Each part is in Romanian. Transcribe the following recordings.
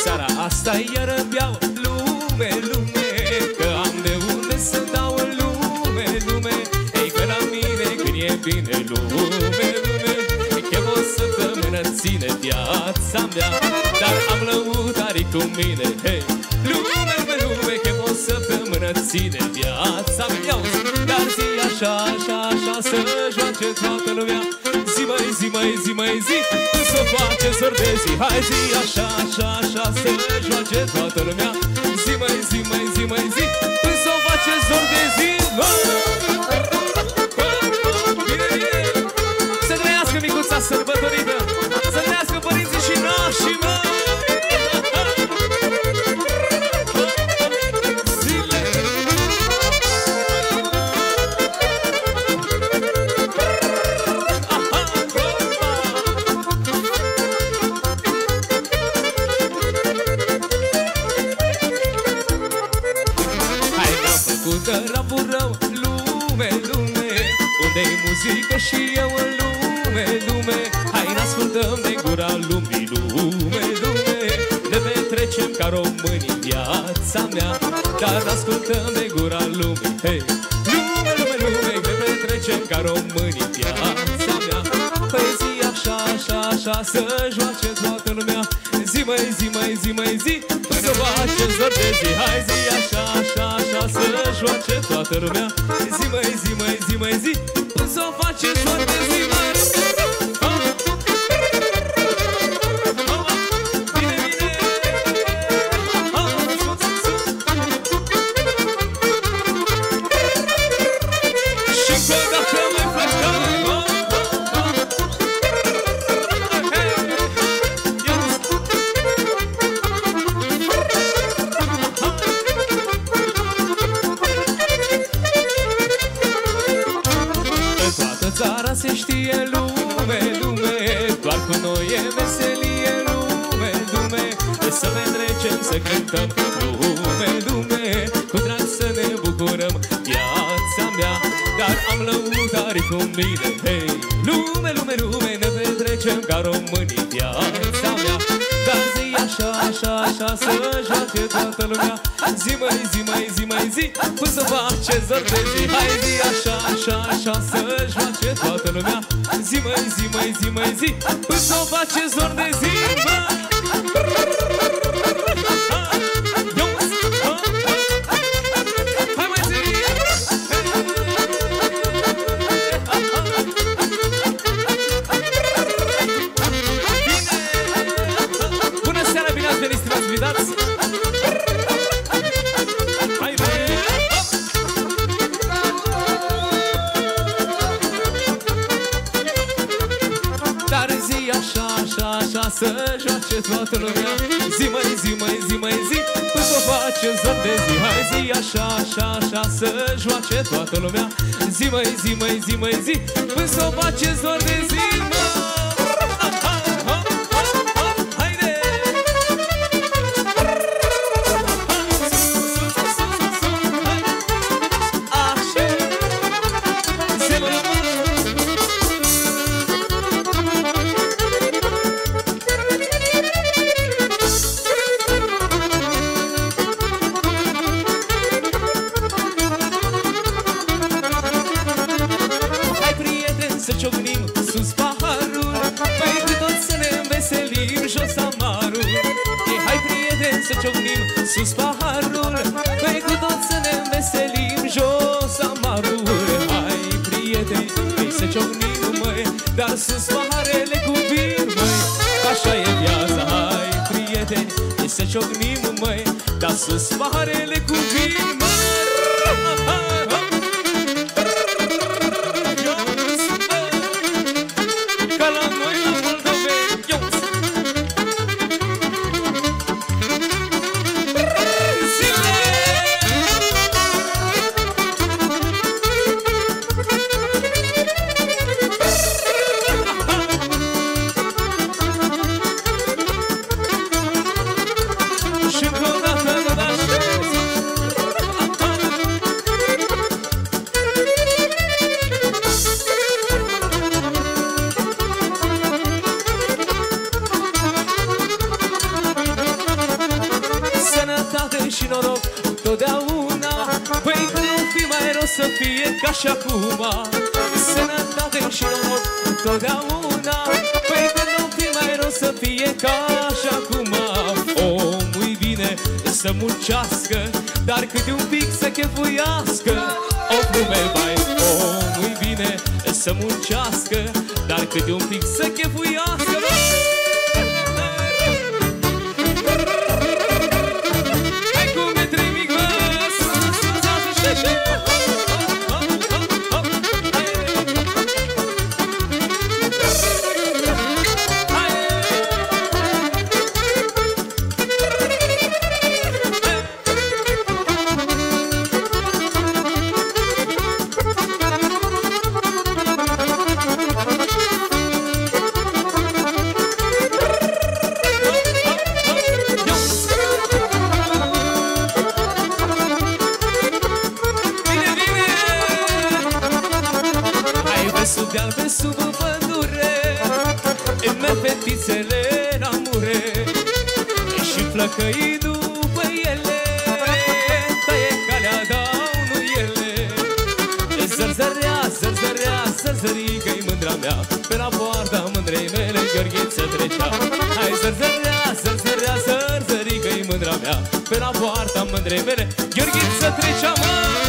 seara asta iară beau. Lume, lume, că am de unde să dau în lume, lume. Ei că la mine când e bine, lume, lume. Chem o săptămână ține viața mea, dar am lăutarii cu mine. Hei, lume, lume, lume, chem o săptămână ține viața mea. Dar zi așa, așa, așa, să joace toată lumea. Zi mai zi, mai zi, mai zi, să face zor de zi. Hai zi așa, așa, așa, să joace toată lumea. Zi mai zi, mai zi, mai zi, să face zor de zi. Să trăiască micuța sărbătorită, să trăiască părinții și nașii mei. Unde-i muzică și eu în lume, lume. Hai n-ascultăm de gura lumii, lume, lume. Ne petrecem ca români în viața mea, dar n-ascultăm de gura lumii. Hei, lume, lume, lume, ne petrecem ca români în viața mea. Păi zi așa, așa, așa, să joace toată lumea. Zi mai zi, mai zi, mai zi, să face zor de zi. Hai zi așa, așa, așa, să joace toată lumea. Zi mai zi, mai zi, mai zi, să o face zor de zi. Bine, bine. Și încă dacă mai plecăm, se știe, lume, lume, doar cu noi e veselie, lume, lume. Să petrecem, să cântăm, lume, lume, cu drag să ne bucurăm viața mea, dar am lăutarii cu mine. Hei, lume, lume, lume, ne petrecem ca românii viața mea, dar zi așa, așa, așa, să joace toată lumea. Zi mai zi, mai zi, mai zi, până să face zor de zi. Hai zi așa, așa, așa, să joace toată lumea. Zi mai zi, mai zi, mai zi, până să face zor de zi. Hai mai zi. Bună seara, bine ați venit, stimați invitați. Să joace toată lumea. Zi mai zi, mai zi, mai zi, până să o face zor de zi. Hai zi așa, așa, așa, să joace toată lumea. Zi mai zi, mai zi, mai zi, până să o face zor de zi. Sus paharul, păi cu toți să ne înveselim, jos amarul. Hai, prieteni, păi să ciocnim, măi, dar sus paharele cu vin, măi, așa e viața. Hai, prieteni, păi să ciocnim, măi, dar sus paharele cu vin, măi. Ca la noi la Moldoveni, și încă o dată o să fie ca și acum, sănătate și noroc totdeauna. Păi când o fi mai rău să fie ca și acum. Omul-i bine să muncească, dar câte un pic să chefuiască. O lume vai, omul-i bine să muncească, dar câte un pic să chefuiască. Hai cu metri mic, mă, sus, așa. Pe sub pădure îmi merg fetițele în amure și flăcăi după ele, taie calea, dau nuiele. Zărzărea, zărzărea, zărzărică-i mândra mea, pe la poarta mândrei mele Gheorghiță trecea. Hai zărzărea, zărzărea, zărzărică-i mândra mea, pe la poarta mândrei mele Gheorghiță trecea, mă!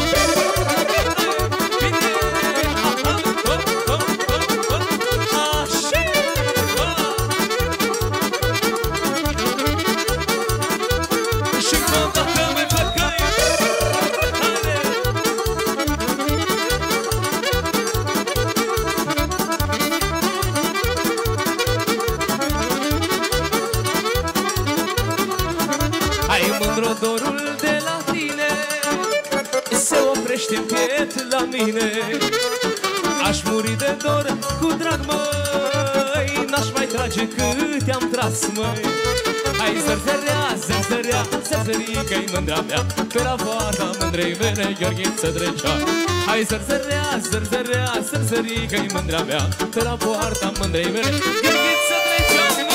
Dorul de la tine se oprește în piept la mine. Aș muri de dor cu drag, măi, n-aș mai trage cât am tras, măi. Hai zărzărea, zărzărea, zărzărică-i mândra mea, pe la poarta mândrei mele Gheorghiță trecea. Hai zărzărea, zărzărea, zărzărică-i mândra mea, pe la poarta mândrei mele Gheorghiță trecea, măi.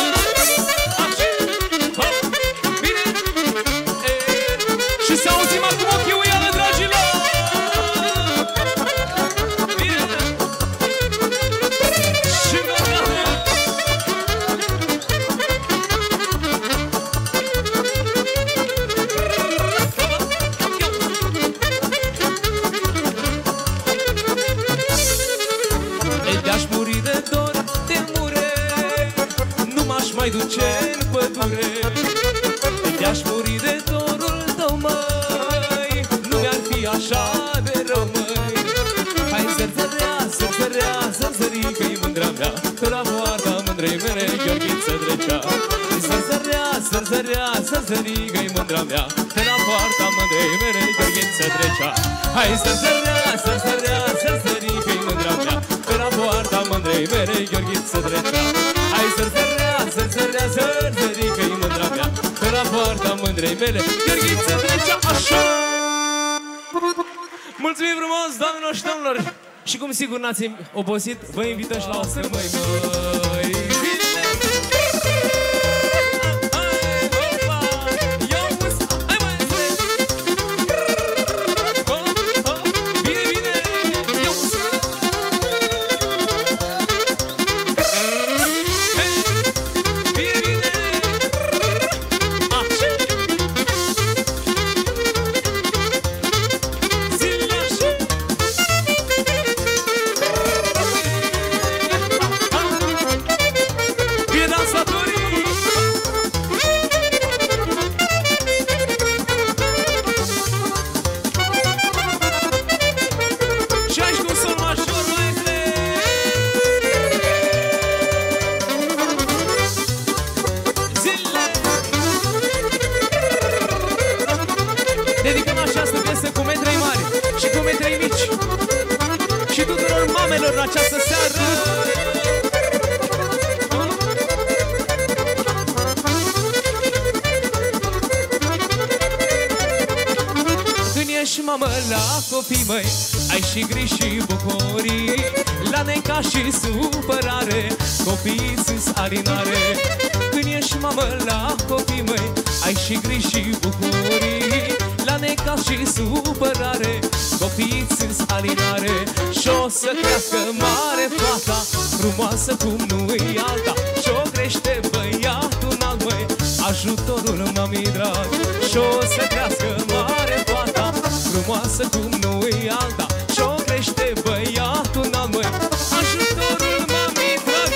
Și să auzim acum ochii uială, dragilor! Bine! Și măcate! De-aș muri de dor de mure, nu m-aș mai duce în pădure. De-aș muri de dorul tău, măi, nu mi-ar fi așa de rău, măi. Hai zărzărea, zărzărea, zărzărică-i mândra mea, pe la poarta mândrei mele Gheorghiță trecea. Zărzărea, zărzărea, zărzărică-i mândra mea, pe la poarta mândrei mele Gheorghiță trecea. Hai zărzărea, zărzărea, zărzărică-i mândra mea, pe la poarta mândrei mele Gheorghiță trecea. Hai zărzărea, zărzărea, zărzărică-i mândra mea, pe la poarta mândrei mele Gheorghiță trecea, așa! Mulțumim frumos, doamnelor și domnilor! Și cum sigur n-ați obosit, vă invităm și la o sărbăi, măi! În această seară când ești mamă la copii măi, ai și griji și bucurii, la neca și supărare, copiii ți-s alinare. Când ești mamă la copii măi, ai și griji și bucurii, la necaz și supărare, copiii țins alinare. Și-o să crească mare fata, frumoasă cum nu-i alta. Și-o crește băiatul înalt, măi, ajutorul mami drag. Și-o să crească mare fata, frumoasă cum nu-i alta. Și-o crește băiatul înalt, măi, ajutorul mami drag.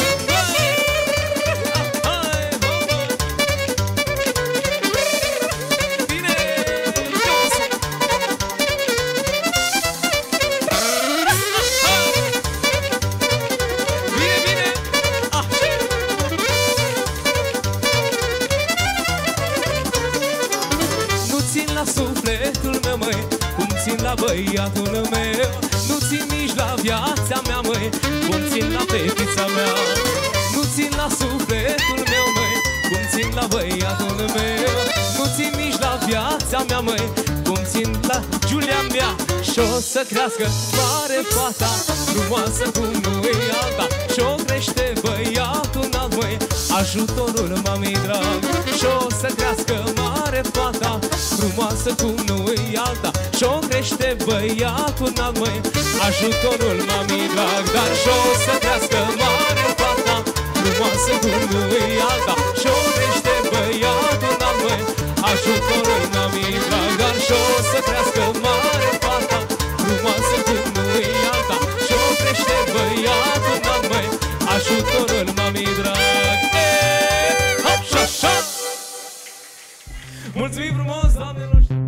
Sufletul meu, măi, cum țin la băiatul meu. Nu țin nici la viața mea, măi, cum țin la fetița mea. Nu țin la sufletul meu, măi, cum țin la băiatul meu. Nu țin nici la viața mea, măi, cum țin la Giulia mea. Și-o să crească mare fata, frumoasă cum nu-i alta. Și-o crește băiatul înalt, măi, ajutorul mami drag. Și-o să crească mare fata, frumoasă cum nu-i alta. Și-o crește băiatul înalt, măi, ajutorul mami drag. Dar și-o să crească mare fata, frumoasă cum nu-i alta. Și-o crește băiatul înalt, măi, ajutorul mami drag. Dar și-o să crească mare fata, frumoasă cum nu-i alta. Și-o crește băiatul înalt, măi, ajutorul mami drag. Hop, și așa! Mulțumim frumos, doamnelor!